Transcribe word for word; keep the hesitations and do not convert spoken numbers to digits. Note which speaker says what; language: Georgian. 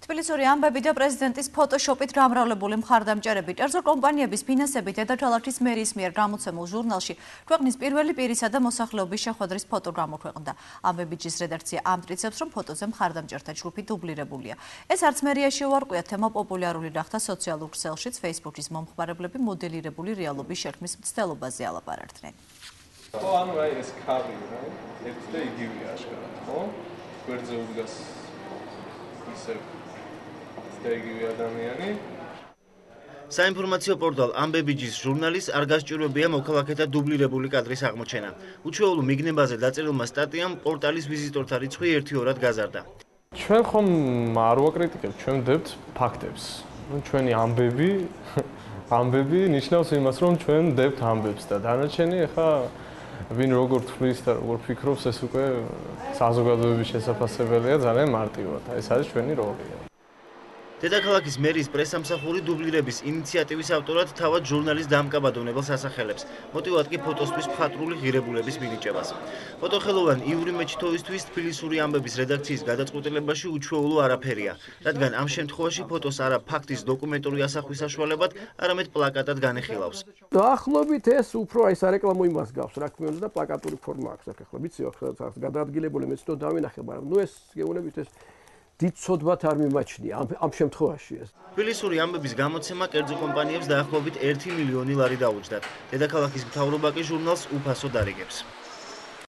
Speaker 1: თბილისური ამბები და პრეზიდენტის ფოტოშოპით გამრავლებული მხარდამჭერები ტერზო კომპანიების ფინანსებით დედაქალაქის მერის მიერ გამოცემულ ჟურნალში ქვეყნის პირველი პირისა და მოსახლეობის შეხვედრის ფოტო გამოქვეყნდა. ამბებიჯის რედაქცია ამტკიცებს, რომ ფოტოზე მხარდამჭერთა ჯგუფი დუბლირებულია. ეს არც მერიაში უარყვია, თემა პოპულარული გახდა სოციალურ ქსელშიც, Facebook-ის მომხმარებლები მოდელირებული რეალობის შექმნის მცდელობაზე ალაპარაკდნენ.
Speaker 2: ხო, ანუ აი ეს ქავი, რა, ერთ და იგივეა აშკარად, ხო? გვერდზე უდგას ისე იგივე ადამიანი.
Speaker 3: საინფორმაციო პორტალ ამბებიჯის ჟურნალის არ გასჭირვებია მოქალაქეთა დუბლირებული კადრის აღმოჩენა. უჩვეულო მიგნებაზე დაწერილმა სტატიამ პორტალის ვიზიტორთა რიცხვი ერთიორად გაზარდა.
Speaker 2: ჩვენ ხომ არ ვაკრიტიკებთ, ჩვენ ვდებთ ფაქტებს. ჩვენი ამბები, ამბები ნიშნავს იმას, რომ ჩვენ ვდებთ ამბებს და დანარჩენი ახლა ვინ როგორ თვლის და როგორ ფიქრობს, ეს უკვე საზოგადოების შესაძლებელია ძალიან მარტივად. ეს არის ჩვენი როლი.
Speaker 3: დედაქალაქის მერის პრესამსახური დუბლირების ინიციატივის ავტორად თავად ჟურნალის დამკაბადონებელს ასახელებს. მოტივად კი ფოტოსთვის მხატვრული ღირებულების მინიჭებას. ფოტოხელოვან იური მეჩითოვისთვის თბილისური ამბების რედაქციის გადაწყვეტილებაში უჩვეულო არაფერია, რადგან ამ შემთხვევაში ფოტოს არა ფაქტის დოკუმენტური ასახვის საშუალებად, არამედ პლაკატად განეხილავს.
Speaker 4: დაახლოებით ეს უფრო აი სარეკლამო იმას გავს, რა თქმა უნდა და პლაკატური ფორმა აქვს აქ ახლა. ვიცი, ახლა გადაადგილებული მეც თვითონ დავინახე, მაგრამ ნუ ეს გეუბნებით ეს დიდ ცოდვათ არ მიმაჩნია ამ ამ შემთხვევაში ეს.
Speaker 3: თბილისური ამბების გამოცემა კერძო კომპანიებს დაახლოებით ერთი მილიონი ლარი დაუჯდათ. დედაქალაქის მთავრობა კი ჟურნალს უფასოდ არიგებს.